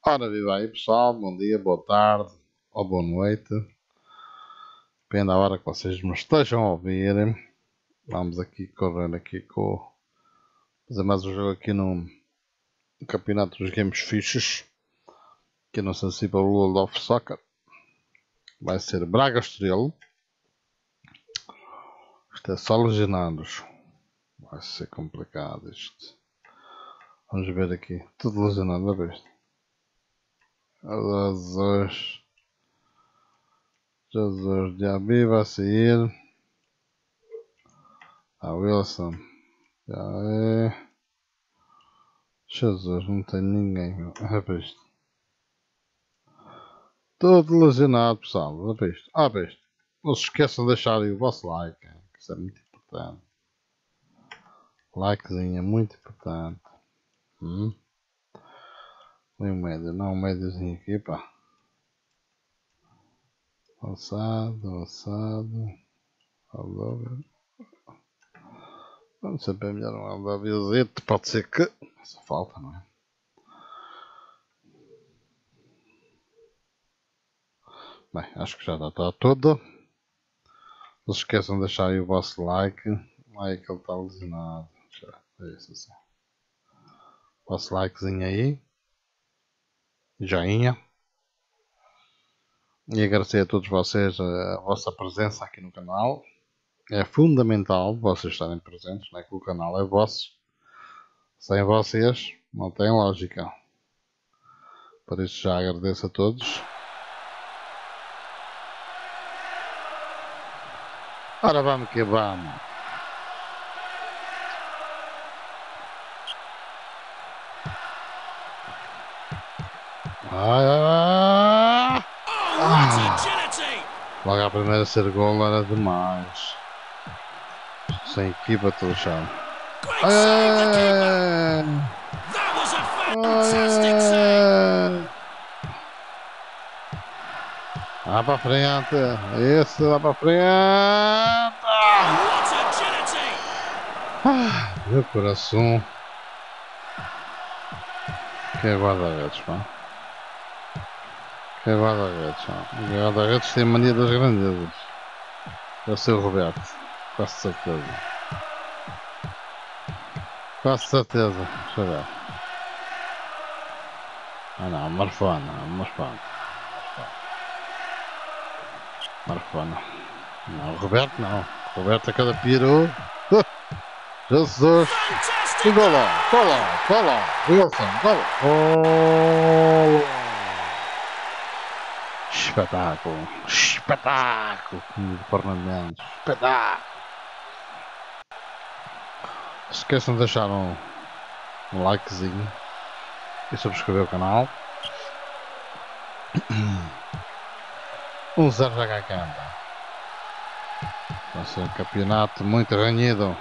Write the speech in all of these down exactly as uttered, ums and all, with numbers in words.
Ora, viva aí pessoal, bom dia, boa tarde ou boa noite, depende da hora que vocês me estejam a ouvir. Vamos aqui correr aqui com fazer mais um jogo aqui no, no campeonato dos games fixes, aqui no Sensível World of Soccer. Vai ser Braga Estoril. Isto é só lesionados, vai ser complicado isto. Vamos ver aqui, tudo lesionado, não é isto? Jesus, Jesus, Diaby vai sair. Ah, Wilson, já é. Jesus, não tem ninguém, meu. Olha para isto. Todo lesionado, pessoal. Olha para isto. Olha para isto. Não se esqueçam de deixar aí o vosso like, que isso é muito importante. Likezinho é muito importante. Hum? Tem um médio, não um médiozinho aqui, pá. Alçado, alçado. Alô. Vamos sempre é melhor um aldaviozito. Pode ser que faça falta, não é? Bem, acho que já está tudo. Não se esqueçam de deixar aí o vosso like. Like, ele está lesionado. É isso assim. Vosso likezinho aí. Joinha. E agradecer a todos vocês a, a vossa presença aqui no canal. É fundamental vocês estarem presentes, né? Que o canal é vosso. Sem vocês não tem lógica. Por isso já agradeço a todos. Ora vamos que vamos. Ai, ai, ai. Ah. Logo a primeira a ser gol era demais. Sem equipa todo chão. Ai, ai, ai. Lá para frente. Esse lá para frente. Ah, meu coração. Que é guarda-redes, pá. Que é guarda-redes, pá. O guarda-redes tem a mania das grandezas. Deve ser o Roberto. Quase certeza. Quase certeza. Deixa eu ver. Ah não, Marfona. Marfona. Marfona. Não, o Roberto não. O Roberto a cada piru. Jesus. E golão. Golão. Golão. Wilson. Golão. Oh. Espetáculo. Espetáculo. Como de Fernandes. Espetáculo. Se esqueçam de deixar um, um likezinho e subscrever o canal. Um zero já cá canta. Vai ser um campeonato muito renhido.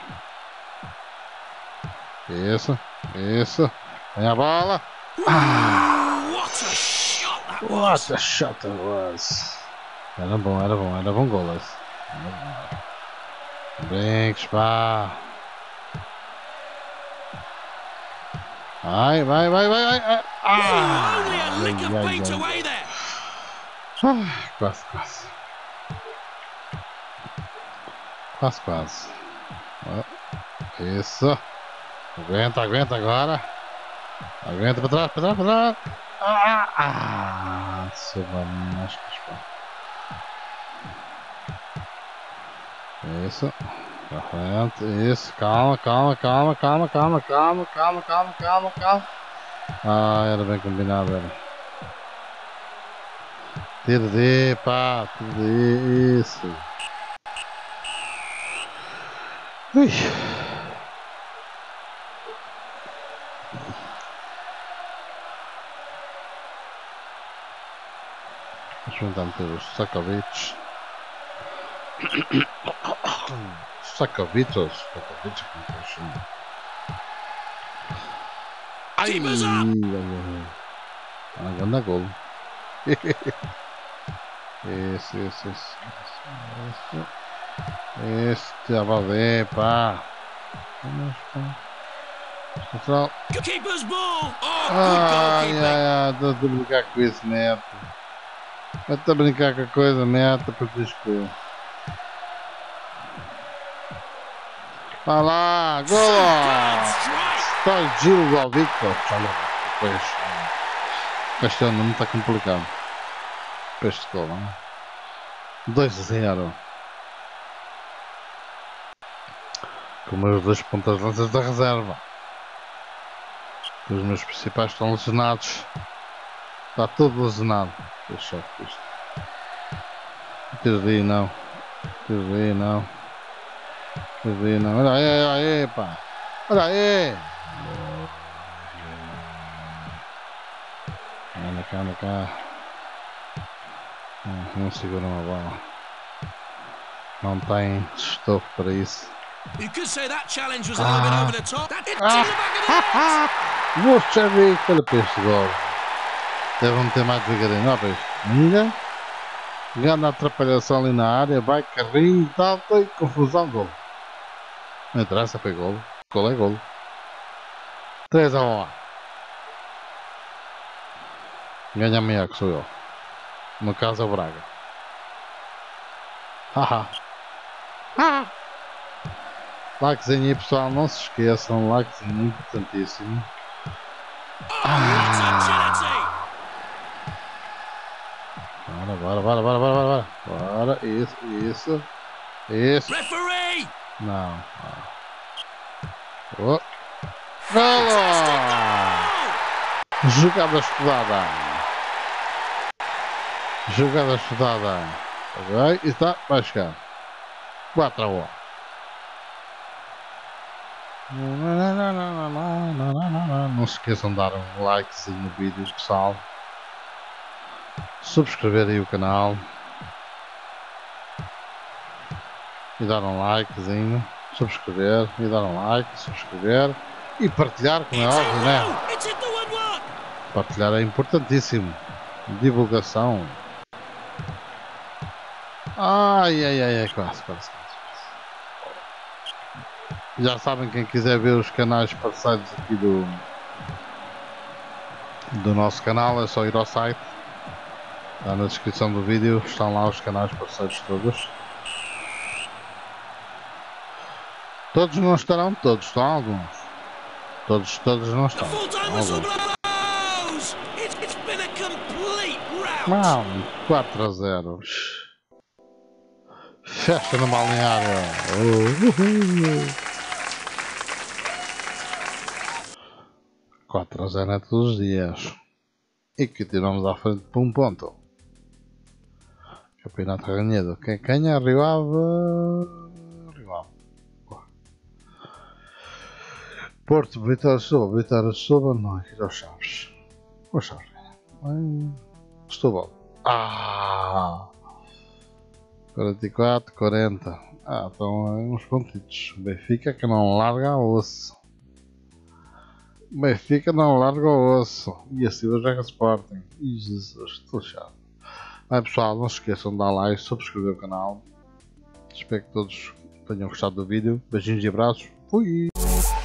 Isso, isso. Vem a bola. Ah, what a shot it was. Era bom, era bom, era bom gol esse. Brinques, pá. Vai, vai, vai, vai, vai. Ah, ai, ai, ai, ai. Ah, quase, quase. Quase, quase. Oh, isso. Aguenta, aguenta agora. Aguenta para trás, para trás, para trás. Ah, ah, subamascas, pá. Isso. Para frente. Isso. Calma, calma, calma, calma, calma, calma, calma, calma, calma, calma. Ah, era bem combinado, era. Tira de, pá, tira de, isso. Ui. Deixa eu tentar meter os Sakovic. Sakovitos, Sakovic, como é que chama? Ai, ah, grande gol. Isso, isso, isso, isso. Este, a valer, pá. Vamos, pá. Central. Keeper's ball. Oh, good Ai, goalkeeping. ai, ai, estou a brincar com isso, Neto. Estou a brincar com a coisa, Neto, para te escolher. Vai lá, gol! Está Gil ao Victor. Olha, depois. Este ano não está complicado. Para este gol, não é? dois a zero. Com os meus dois pontas de lanças da reserva. Os meus principais estão lesionados. Está tudo lesionado. Deixa eu ver isto. Tira daí não. Tira daí não. Tira daí não. Olha aí, olha aí, pá. Olha aí. Anda cá, anda cá. Não, não segura uma bola. Não tem estofo para isso. You could say that challenge was a little bit over the top. That hit Ah. in the back of the net. Moçambique, olha para este gol. Deve meter mais devagarinho. Olha para isto. Minga. Grande atrapalhação ali na área. Vai carrinho e tal. Tem confusão. Gol. Não interessa, foi gol. Gol é gol. três a um. Ganha amanhã que sou eu. No caso é o Braga. Haha. Ah. Likezinho aí, pessoal. Não se esqueçam. Likezinho importantíssimo. Ah. Bora, bora, bora, bora, bora, bora. Bora. Isso, isso. Isso. Referee. Não. Oh. Golo! Jogada estudada. Jogada estudada. Ok, e está, vai chegar. quatro a um. Não se esqueçam de dar um likezinho no vídeo, pessoal. Subscrever aí o canal. E dar um likezinho. Subscrever e dar um like, subscrever e partilhar, como é óbvio, né? Partilhar é importantíssimo. Divulgação. Ai, ai, ai, ai, quase, quase, quase. Já sabem, quem quiser ver os canais parceiros aqui do do nosso canal, é só ir ao site. Está na descrição do vídeo, estão lá os canais parceiros todos. Todos não estarão, todos estão alguns. Todos, todos não estão. Não, quatro a zero. Festa no balneário. Uhul. quatro a zero é todos os dias. E continuamos à frente por um ponto. Campeonato ganhado. Quem ganha? Rio Ave. Rio Ave. Porto, Vitória de Setúbal. Vitória de Setúbal. Não, aqui aos Chaves. Os Chaves. Setúbal. Ah! quarenta e quatro, quarenta. Ah, estão uns pontitos. Benfica que não larga o osso. Benfica não larga o osso. E assim vai jogar Sporting. Ih, Jesus, estou chato. Bem, pessoal, não se esqueçam de dar like, subscrever o canal. Espero que todos tenham gostado do vídeo. Beijinhos e abraços. Fui!